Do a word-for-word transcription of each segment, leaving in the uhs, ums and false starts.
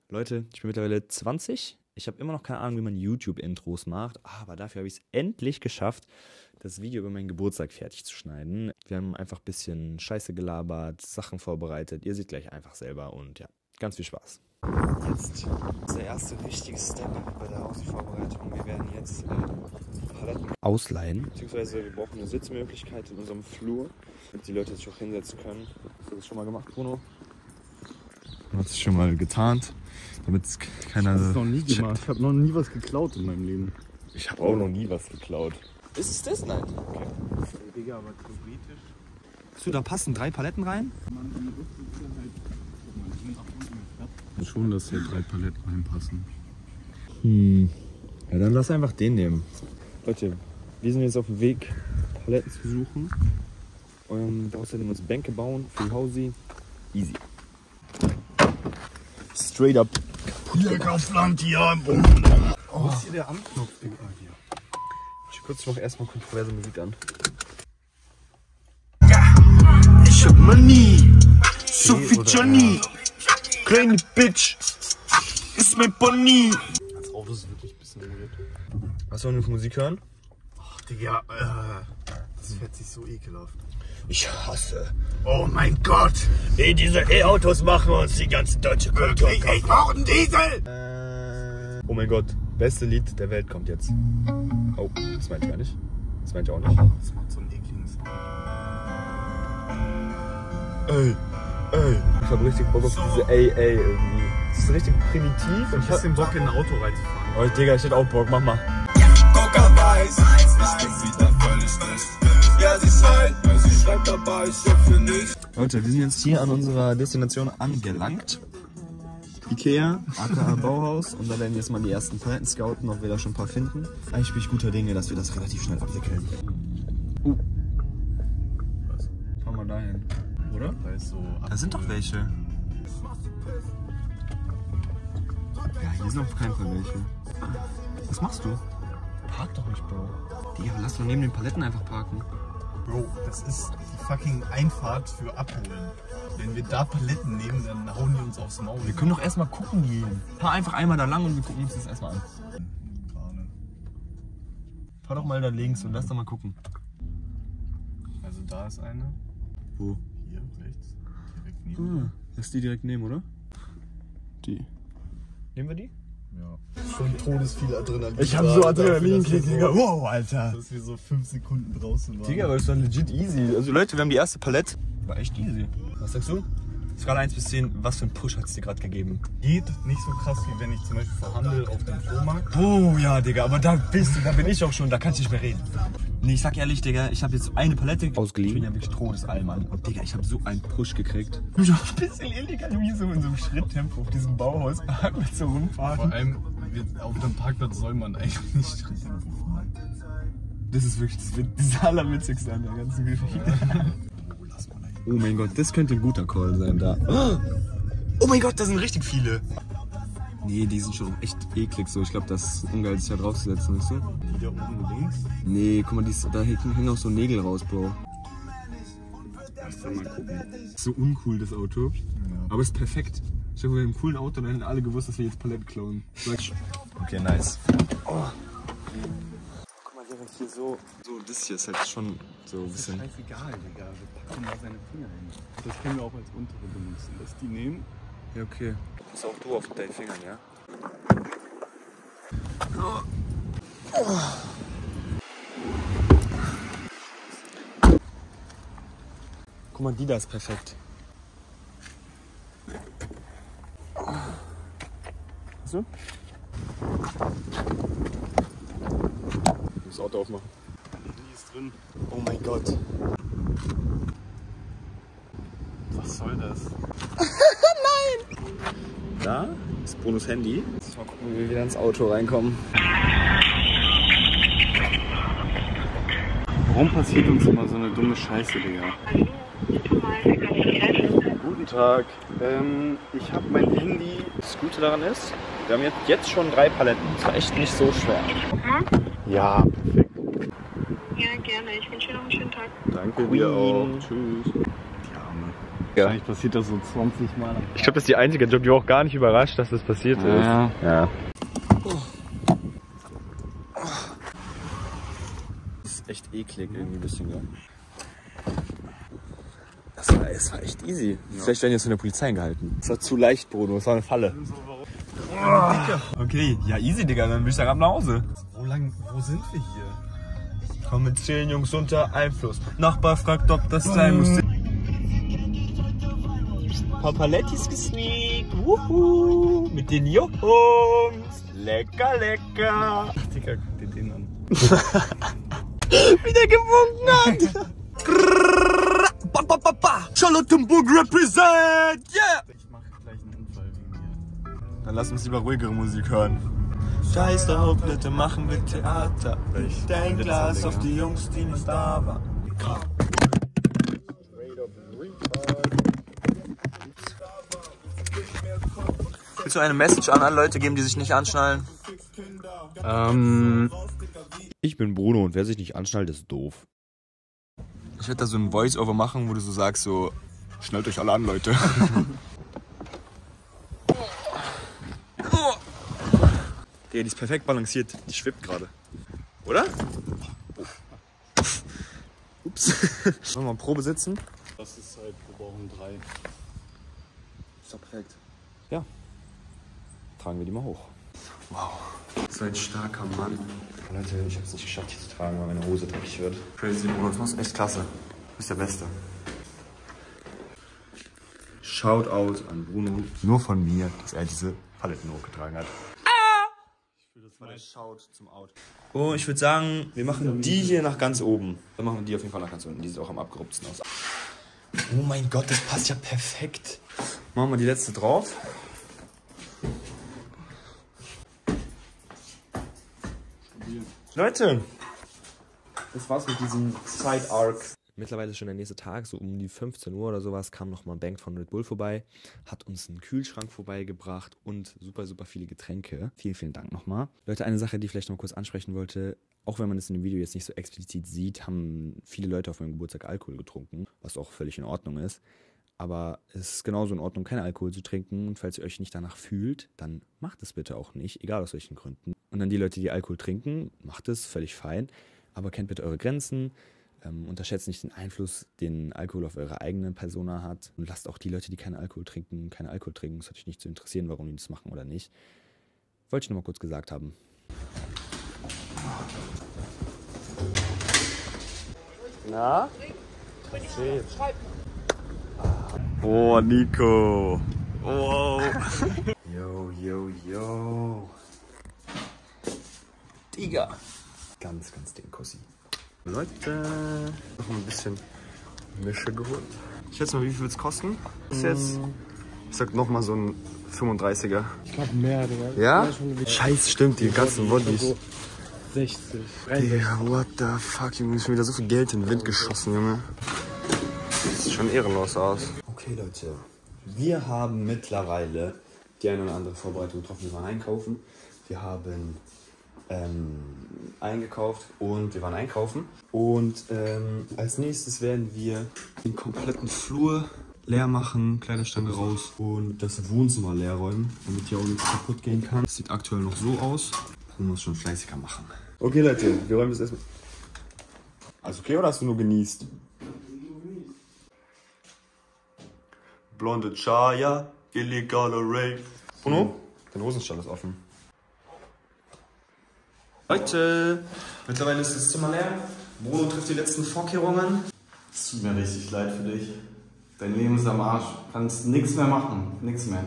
Leute, ich bin mittlerweile zwanzig. Ich habe immer noch keine Ahnung, wie man YouTube-Intros macht, aber dafür habe ich es endlich geschafft, das Video über meinen Geburtstag fertig zu schneiden. Wir haben einfach ein bisschen Scheiße gelabert, Sachen vorbereitet. Ihr seht gleich einfach selber und ja, ganz viel Spaß. Jetzt ist der erste wichtige Step bei der Aussichtvorbereitung. Wir werden jetzt äh, Paletten ausleihen. Beziehungsweise wir brauchen eine Sitzmöglichkeit in unserem Flur, damit die Leute sich auch hinsetzen können. Hast du das schon mal gemacht, Bruno? Du hast es schon mal getarnt, damit es keiner... Ich habe es noch nie gemacht. Ich habe noch nie was geklaut in meinem Leben. Ich habe auch noch nie was geklaut. Ist es das? Nein. Okay. Hey, Digga, aber theoretisch... So, da passen drei Paletten rein? Man, die Rücksicherheit... Ich schon, dass hier drei Paletten reinpassen. Hm. Ja, dann lass einfach den nehmen. Leute, wir sind jetzt auf dem Weg, Paletten zu suchen. Und außerdem uns Bänke bauen für die Hausi. Easy. Straight up. Hier Kaufland, hier im Boden. Oh. Wo ist hier der Anknopf? Hier. Ich kurz noch erstmal kontroverse Musik an. Ich hab Money, so viel Johnny. Kleine Bitch, ist mein Pony. Das Auto ist wirklich ein bisschen weird. Was wollen wir für Musik hören? Ach, Digga, äh, das fährt sich so ekelhaft. Ich hasse. Oh mein Gott! Ey, diese E-Autos machen uns die ganze deutsche Kultur. Wirklich, ich brauche einen Diesel! Äh, oh mein Gott, beste Lied der Welt kommt jetzt. Oh, das meinte ich gar nicht. Das meinte ich auch nicht. Das macht so einen ekligen Sound. Ey, ey. Ich hab richtig Bock auf diese ey, ey irgendwie. Das ist richtig primitiv. Ich hab ein bisschen Bock in ein Auto reinzufahren. Oh, Digga, ich hätte auch Bock, mach mal. Coca weiß, ich bin wieder völlig nicht. Ja, sie schreit, sie schreibt dabei, ich hoffe nicht. Leute, wir sind jetzt hier an unserer Destination angelangt. Ikea, aka Bauhaus. Und da werden wir jetzt mal die ersten Paletten scouten, ob wir da schon ein paar finden. Eigentlich bin ich guter Dinge, dass wir das relativ schnell abwickeln. Uh. Was? Fahren wir dahin. Oder? Da ist so... Da sind doch welche. Ja, hier sind auf keinen Fall welche. Was machst du? Park doch nicht, Bro. Digga, lass doch neben den Paletten einfach parken. Bro, das ist die fucking Einfahrt für Abholen. Wenn wir da Paletten nehmen, dann hauen die uns aufs Maul. Wir können doch erstmal gucken gehen. Fahr einfach einmal da lang und wir gucken uns das erstmal an. Gerade. Fahr doch mal da links und lass doch mal gucken. Also da ist eine. Wo? Hier rechts. Direkt neben. Ah, das ist die direkt neben, oder? Die. Nehmen wir die? Ja. Schon todesviel Adrenalin. Ich hab so Adrenalinkick, so, Digga. Wow, Alter. dass wir so fünf Sekunden draußen waren. Digga, aber das war legit easy. Also Leute, wir haben die erste Palette. War echt easy. Was sagst du? Skala eins bis zehn, was für ein Push hat es dir gerade gegeben? Geht nicht so krass, wie wenn ich zum Beispiel verhandle auf dem Flohmarkt. Oh ja, Digga, aber da bist du, da bin ich auch schon, da kannst du nicht mehr reden. Nee, ich sag ehrlich, Digga, ich habe jetzt eine Palette ausgeliehen. Ich bin ja wirklich Todesallmann. Und Digga, ich habe so einen Push gekriegt. Du bist auch ein bisschen illegal, wie so in so einem Schritttempo auf diesem Bauhaus mit so rumfahren. Vor allem auf dem Parkplatz soll man eigentlich nicht Schritttempo fahren. Das ist wirklich das, das Allerwitzigste an der ganzen Geschichte. Oh, lass mal dahin. Oh mein Gott, das könnte ein guter Call sein da. Oh mein Gott, da sind richtig viele. Nee, die sind schon echt eklig so. Ich glaube, das ist ungeil, sich da drauf zu setzen, weißt du? Die da oben links? Nee, guck mal, die ist, da hängen auch so Nägel raus, Bro. Lass mal gucken. So uncool, das Auto. Ja. Aber ist perfekt. Ich glaube, wir haben ein cooles Auto und dann hätten alle gewusst, dass wir jetzt Paletten klauen. Okay, nice. Oh. Guck mal, die haben hier so... So, das hier ist halt schon so ein bisschen... Das ist scheißegal, Digga. Wir packen da seine Finger hin. Das können wir auch als untere benutzen. Dass die nehmen. Ja, okay. Ist auch du auf deinen Fingern, ja? Oh. Oh. Guck mal, die da ist perfekt. Hast du? Das Auto aufmachen. Die ist drin. Oh mein Gott. Was soll das? Da ist Brunos Handy. Jetzt mal gucken, wie wir wieder ins Auto reinkommen. Warum passiert uns immer so eine dumme Scheiße, Digga? Guten Tag. Ähm, ich habe mein Handy. Das Gute daran ist, wir haben jetzt, jetzt schon drei Paletten. Das war echt nicht so schwer. Mhm. Ja, perfekt. Ja, gerne. Ich wünsche dir noch einen schönen Tag. Danke dir auch. Tschüss. Die Arme. Wahrscheinlich passiert das so zwanzig Mal. Ich glaube, das ist die einzige Job, die war auch gar nicht überrascht, dass das passiert ist. Ja. Ja. Das ist echt eklig irgendwie ein bisschen, gell? Das war, das war echt easy. Ja. Vielleicht werden die jetzt von der Polizei eingehalten. Das war zu leicht, Bruno. Das war eine Falle. Oh. Okay, ja easy, Digga. Dann will ich sagen, ab nach Hause. Wo lang, wo sind wir hier? Komm mit zehn Jungs unter Einfluss. Nachbar fragt, ob das sein muss. Papalettis gesneakt. Wuhu. Mit den Jungs. Lecker, lecker. Ach, Digga, guck dir den an. Wie der gewunken hat. Ba, ba, ba, ba. Charlottenburg represent! Yeah! Ich mach gleich einen Unfall wegen mir. Dann lass uns lieber ruhigere Musik hören. Scheiß drauf, bitte machen wir Theater. Ich denk Glas auf die Jungs, die nicht da waren. Willst du eine Message an alle Leute geben, die sich nicht anschnallen? Ähm. Ich bin Bruno und wer sich nicht anschnallt, ist doof. Ich werde da so ein Voice-Over machen, wo du so sagst, so, schnallt euch alle an, Leute. Der, die ist perfekt balanciert, die schwippt gerade. Oder? Oh. Ups. Wollen wir mal Probe sitzen? Das ist halt, wir brauchen drei. Ist doch perfekt. Ja. Tragen wir die mal hoch. Wow. So ein starker Mann. Leute, ich habe es nicht geschafft, hier zu tragen, weil meine Hose dreckig wird. Crazy, Bruno, das machst du echt klasse. Du bist der Beste. Shoutout an Bruno. Nur von mir, dass er diese Paletten hochgetragen hat. Ah! Das war der Shout zum Out. Oh, ich würde sagen, wir machen die hier nach ganz oben. Dann machen wir die auf jeden Fall nach ganz unten. Die sieht auch am abgerupften aus. Oh mein Gott, das passt ja perfekt. Machen wir die letzte drauf. Leute, das war's mit diesem Side-Arc. Mittlerweile ist schon der nächste Tag, so um die fünfzehn Uhr oder sowas, kam nochmal ein Bank von Red Bull vorbei, hat uns einen Kühlschrank vorbeigebracht und super, super viele Getränke. Vielen, vielen Dank nochmal. Leute, eine Sache, die ich vielleicht noch kurz ansprechen wollte, auch wenn man es in dem Video jetzt nicht so explizit sieht, haben viele Leute auf meinem Geburtstag Alkohol getrunken, was auch völlig in Ordnung ist. Aber es ist genauso in Ordnung, keinen Alkohol zu trinken. Und falls ihr euch nicht danach fühlt, dann macht es bitte auch nicht, egal aus welchen Gründen. Und an die Leute, die Alkohol trinken, macht es, völlig fein. Aber kennt bitte eure Grenzen. Ähm, unterschätzt nicht den Einfluss, den Alkohol auf eure eigene Persona hat. Und lasst auch die Leute, die keinen Alkohol trinken, keinen Alkohol trinken. Es hat euch nicht zu interessieren, warum die das machen oder nicht. Wollte ich nur mal kurz gesagt haben. Na? Oh, Nico. Oh. Yo, yo, yo. Digga. Ganz, ganz den Kussi. Leute, noch ein bisschen Mische geholt. Ich schätze mal, wie viel wird es kosten? Bis jetzt? Ich sag nochmal so ein fünfunddreißiger. Ich glaube mehr, Digga. Ja? ja Scheiß, stimmt, die ganzen Bodies. sechzig. Digga, what the fuck, Junge, ist schon wieder so viel Geld in den Wind geschossen, Junge. Das sieht schon ehrenlos aus. Okay, Leute, wir haben mittlerweile die eine oder andere Vorbereitung getroffen. Wir waren einkaufen, wir haben ähm, eingekauft und wir waren einkaufen. Und ähm, als nächstes werden wir den kompletten Flur leer machen, Kleiderstange raus und das Wohnzimmer leer räumen, damit hier auch nichts kaputt gehen kann. Das sieht aktuell noch so aus. Du musst schon fleißiger machen. Okay, Leute, wir räumen das erstmal. Alles okay oder hast du nur genießt? Blonde Chaya, illegale Rave. Bruno, dein Hosenstall ist offen. Leute, mittlerweile ist das Zimmer leer. Bruno trifft die letzten Vorkehrungen. Es tut mir richtig leid für dich. Dein Leben ist am Arsch. Du kannst nichts mehr machen. Nichts mehr.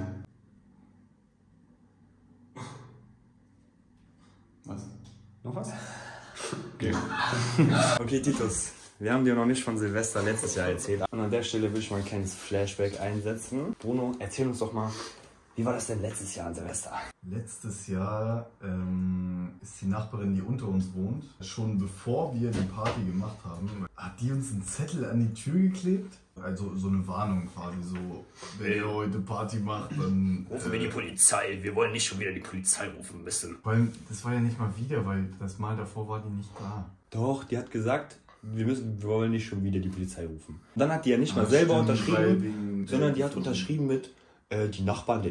Was? Noch was? Okay. Okay, Titus. Wir haben dir noch nicht von Silvester letztes Jahr erzählt. Und an der Stelle will ich mal ein kleines Flashback einsetzen. Bruno, erzähl uns doch mal, wie war das denn letztes Jahr an Silvester? Letztes Jahr ähm, ist die Nachbarin, die unter uns wohnt, schon bevor wir die Party gemacht haben, hat die uns einen Zettel an die Tür geklebt. Also so eine Warnung quasi, so, wenn ihr heute Party macht, dann... Rufen äh, wir die Polizei, wir wollen nicht schon wieder die Polizei rufen müssen. Weil das war ja nicht mal wieder, weil das Mal davor war die nicht da. Doch, die hat gesagt, wir, müssen, wir wollen nicht schon wieder die Polizei rufen. Dann hat die ja nicht mal selber unterschrieben, sondern die hat unterschrieben mit äh, die Nachbarn.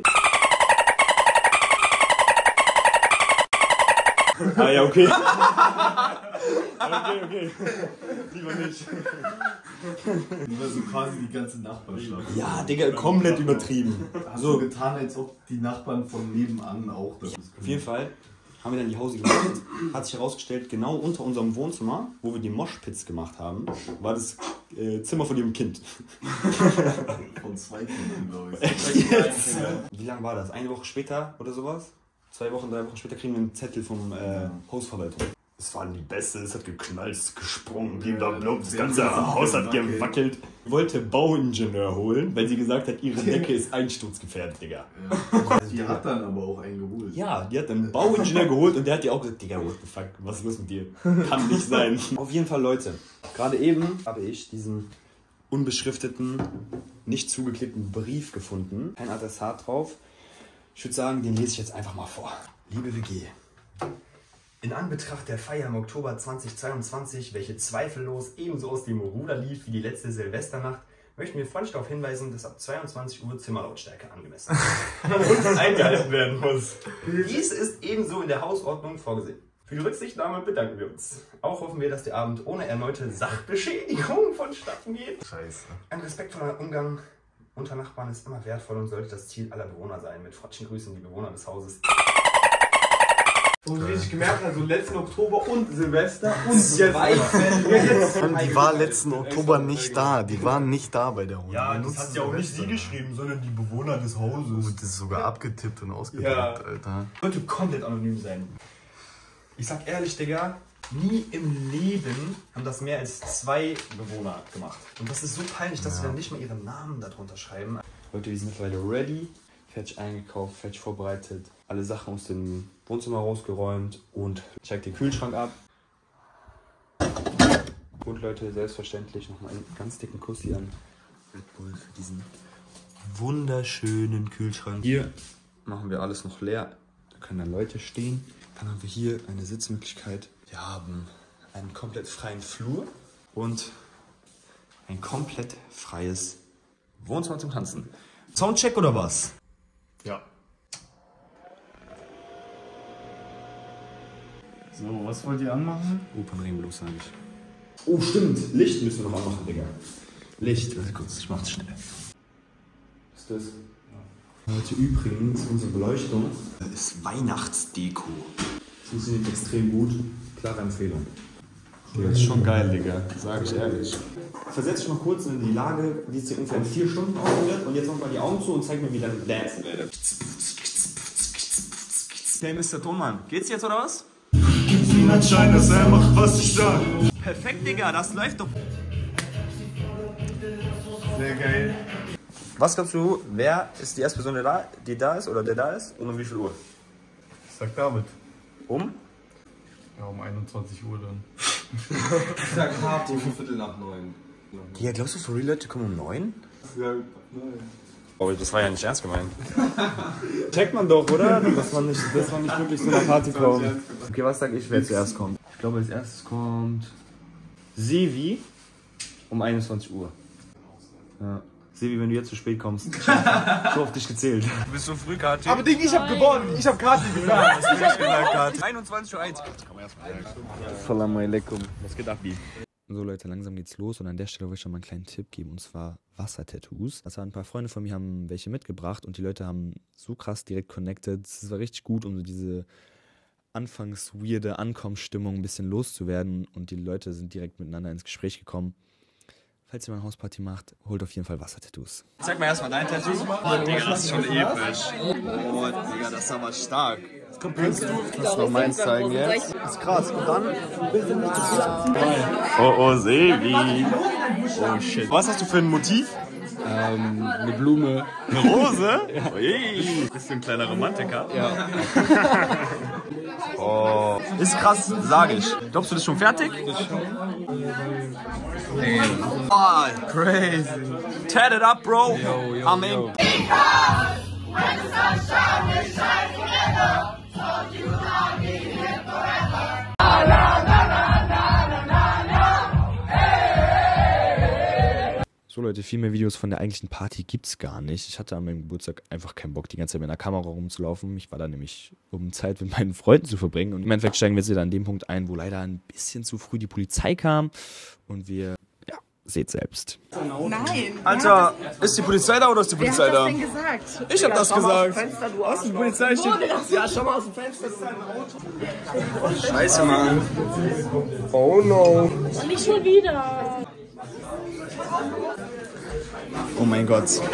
Ah ja, okay. Okay, okay. Lieber nicht. Also quasi die ganze Nachbarschaft. Ja, Digga, komplett übertrieben. Hast So du getan, als ob die Nachbarn von nebenan auch das können. Auf jeden Fall haben wir dann die Hause gemeldet. Hat sich herausgestellt, genau unter unserem Wohnzimmer, wo wir die Moshpits gemacht haben, war das äh, Zimmer von dem Kind. Von zwei Kindern, glaube ich. Yes. Wie lange war das? Eine Woche später oder sowas? Zwei Wochen, drei Wochen später kriegen wir einen Zettel vom äh, Hausverwaltung. Es waren die Beste, es hat geknallt, es ist gesprungen, blablabla, das ganze Haus hat gewackelt. Wollte Bauingenieur holen, weil sie gesagt hat, ihre Decke ist einsturzgefährdet, Digga. Ja. Die hat dann aber auch einen geholt. Ja, die hat dann einen Bauingenieur geholt und der hat dir auch gesagt, Digga, what the fuck, was ist los mit dir? Kann nicht sein. Auf jeden Fall, Leute, gerade eben habe ich diesen unbeschrifteten, nicht zugeklebten Brief gefunden. Kein Adressat drauf. Ich würde sagen, den lese ich jetzt einfach mal vor. Liebe W G, in Anbetracht der Feier im Oktober zweitausendzweiundzwanzig, welche zweifellos ebenso aus dem Ruder lief wie die letzte Silvesternacht, möchten wir freundlich darauf hinweisen, dass ab zweiundzwanzig Uhr Zimmerlautstärke angemessen und eingehalten werden muss. Dies ist ebenso in der Hausordnung vorgesehen. Für die Rücksichtnahme bedanken wir uns. Auch hoffen wir, dass der Abend ohne erneute Sachbeschädigung vonstatten geht. Scheiße. Ein respektvoller Umgang unter Nachbarn ist immer wertvoll und sollte das Ziel aller Bewohner sein. Mit freundlichen Grüßen, die Bewohner des Hauses. Wo ich richtig gemerkt habe, so letzten Oktober und Silvester und jetzt. Die war letzten Oktober nicht da. Die waren nicht da bei der Runde. Ja, das hat ja auch nicht sie geschrieben, sondern die Bewohner des Hauses. Und das ist sogar abgetippt und ausgedruckt, Ja. Alter. Sollte komplett anonym sein. Ich sag ehrlich, Digga, nie im Leben haben das mehr als zwei Bewohner gemacht. Und das ist so peinlich, dass sie dann nicht mal ihren Namen darunter schreiben. Leute, wir sind mittlerweile ready, fertig eingekauft, fertig vorbereitet, alle Sachen aus dem Wohnzimmer rausgeräumt und check den Kühlschrank ab. Und Leute, selbstverständlich nochmal einen ganz dicken Kuss hier an Red Bull für diesen wunderschönen Kühlschrank. Hier machen wir alles noch leer, da können dann Leute stehen. Dann haben wir hier eine Sitzmöglichkeit. Wir haben einen komplett freien Flur und ein komplett freies Wohnzimmer zum Tanzen. Soundcheck oder was? Ja. So, was wollt ihr anmachen? Opernring-Blues, sag ich. Oh, stimmt. Licht müssen wir noch anmachen, Digga. Licht. Warte kurz, ich mach's schnell. Was ist das? Leute, übrigens, unsere Beleuchtung ist Weihnachtsdeko. Funktioniert extrem gut. Klare Empfehlung. Ja, ist schon geil, Digga. Sag ich ehrlich. Versetz dich mal kurz in die Lage, wie es dir ungefähr in vier Stunden aussieht. Und jetzt mach mal die Augen zu und zeig mir, wie dein Dancen werde. Hey, Mister Tonmann, geht's jetzt oder was? Gib's ihm einen Schein, dass er macht, was ich sag. Perfekt, Digga, das läuft doch. Sehr geil. Was glaubst du, wer ist die erste Person, die da, die da ist oder der da ist und um wie viel Uhr? Ich sag David. Um? Ja, um einundzwanzig Uhr dann. Ich sag hart um Viertel nach neun. Ja, glaubst du, for real, Leute kommen um neun? Ja, Oh, das war ja nicht ernst gemeint. Checkt man doch, oder? Dass man nicht, dass man nicht wirklich zu einer Party kommt. Okay, was sag ich, wer zuerst kommt? Ich glaube, als erstes kommt Sevi um einundzwanzig Uhr. Ja. Sevi, wenn du jetzt zu spät kommst, ich hab so auf dich gezählt. Du bist so früh, Kati. Aber Ding, ich hab gewonnen. Ich hab Kati gesagt. Was hab ich gesagt, Kati? einundzwanzig Uhr eins. Salam alaikum. Was geht ab, wie? So Leute, langsam geht's los und an der Stelle wollte ich schon mal einen kleinen Tipp geben, und zwar Wassertattoos. Also ein paar Freunde von mir haben welche mitgebracht und die Leute haben so krass direkt connected. Es war richtig gut, um so diese anfangs weirde Ankommensstimmung ein bisschen loszuwerden, und die Leute sind direkt miteinander ins Gespräch gekommen. Falls ihr mal eine Hausparty macht, holt auf jeden Fall Wassertattoos. Zeig mal erstmal dein Tattoo. Oh, Digga, das ist schon episch. Oh, Digga, das ist aber stark. Kannst du das noch meins zeigen jetzt? Das ist krass. Und dann? Oh, oh, Sevi. Oh, shit. Was hast du für ein Motiv? Ähm, eine Blume. Eine Rose? Ja. Ui. Bist du ein kleiner Romantiker? Ja. Oh. Ist krass, sage ich. Glaubst du, das ist schon fertig? Oh, crazy. Tat it up, bro. Yo, yo, Amen. yo. So Leute, viel mehr Videos von der eigentlichen Party gibt's gar nicht. Ich hatte an meinem Geburtstag einfach keinen Bock, die ganze Zeit mit einer Kamera rumzulaufen. Ich war da nämlich, um Zeit mit meinen Freunden zu verbringen. Und im Endeffekt steigen wir jetzt wieder an dem Punkt ein, wo leider ein bisschen zu früh die Polizei kam. Und wir, ja, seht selbst. Nein. Alter, ist die Polizei da oder ist die Polizei da? Wer hat das denn gesagt? Ich hab das gesagt. Fenster, du Was, die Polizei steht? Ja, schau mal aus dem Fenster. Scheiße, Mann. Oh no. Nicht schon wieder. Oh mein Gott. Ich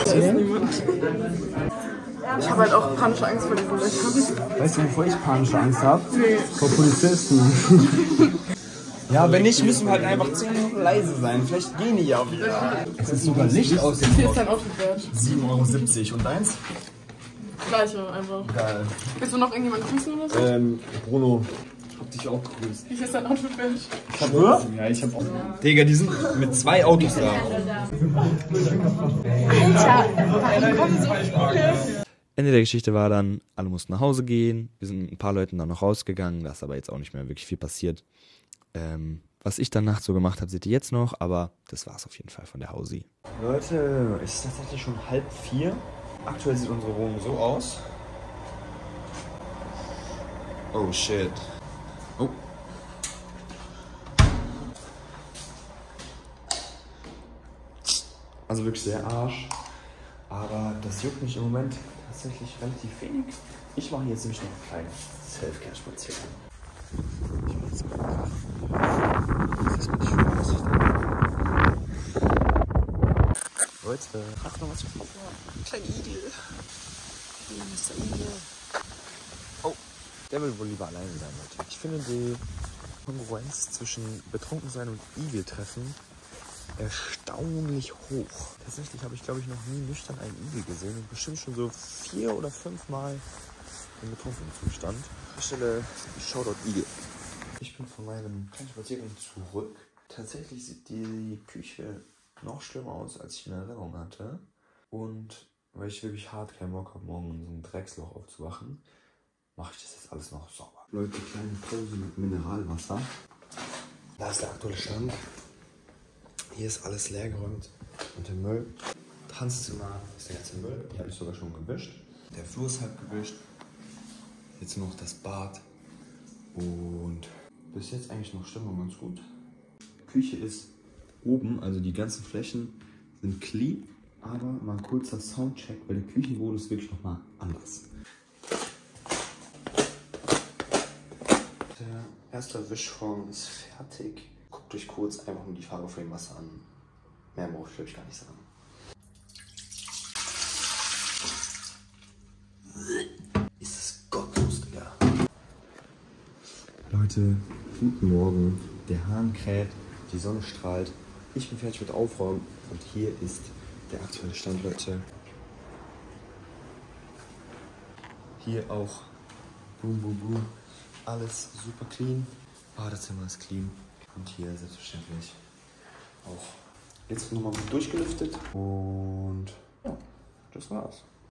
habe halt auch panische Angst vor diesen Löchern. Weißt du, wovor ich panische Angst habe? Nee. Vor Polizisten. Ja, wenn nicht, müssen wir halt einfach zehn Minuten leise sein. Vielleicht gehen die ja auch wieder. Es ist sogar Licht aus dem Hier ist dein Outfit wert. sieben Euro siebzig und eins? Gleiche einfach. Geil. Willst du noch irgendjemanden grüßen oder so? Ähm, Bruno. Hab dich auch gegrüßt. Wie ist dein Outfit wert? Ich hab nur? Ja, ich hab auch. Digga, die sind mit zwei Autos da. Alter, kommen so viele. Ende der Geschichte war dann, alle mussten nach Hause gehen. Wir sind mit ein paar Leuten dann noch rausgegangen. Da ist aber jetzt auch nicht mehr wirklich viel passiert. Ähm, was ich dann nachts so gemacht habe, seht ihr jetzt noch. Aber das war es auf jeden Fall von der Hausi. Leute, es ist tatsächlich schon halb vier. Aktuell sieht unsere Wohnung so aus. Oh shit. Oh. Also wirklich sehr Arsch. Aber das juckt mich im Moment tatsächlich relativ wenig. Ich mache jetzt nämlich noch einen kleinen Self-Care-Spaziergang. Ich mache jetzt mal Kraft. Das ist nicht schön, was ich da mache. Leute, hat noch was für Papa? Kleine Igel. Mister Igel. Oh, der will wohl lieber alleine sein, Leute. Ich finde die Kongruenz zwischen Betrunkensein und Igel-Treffen erstaunlich hoch. Tatsächlich habe ich, glaube ich, noch nie nüchtern einen Igel gesehen und bestimmt schon so vier oder fünf Mal im betrunkenen Zustand. An der Stelle Shoutout Igel. Ich bin von meinem kleinen Spaziergang zurück. Tatsächlich sieht die Küche noch schlimmer aus, als ich in Erinnerung hatte. Und weil ich wirklich hart keinen Bock habe, morgen in so einem Drecksloch aufzuwachen, mache ich das jetzt alles noch sauber. Leute, kleine Pause mit Mineralwasser. Da ist der aktuelle Stand. Hier ist alles leergeräumt und der Müll. Tanzzimmer ist der ganze Müll. Die habe ich sogar schon gewischt. Der Flur ist halb gewischt. Jetzt noch das Bad. Und bis jetzt eigentlich noch Stimmung ganz gut. Küche ist oben, also die ganzen Flächen sind clean. Aber mal ein kurzer Soundcheck, weil der Küchenboden ist wirklich nochmal anders. Der erste Wischvorgang ist fertig. Guckt euch kurz einfach nur die Farbe von dem Wasser an. Mehr brauche ich, glaube ich, gar nicht sagen. Ist es gottlos, Digga. Leute, guten Morgen. Der Hahn kräht, die Sonne strahlt. Ich bin fertig mit Aufräumen und hier ist der aktuelle Stand, Leute. Hier auch boom, boom, boom. Alles super clean. Badezimmer ist clean. Und hier selbstverständlich auch jetzt nochmal gut durchgelüftet. Und ja, das war's.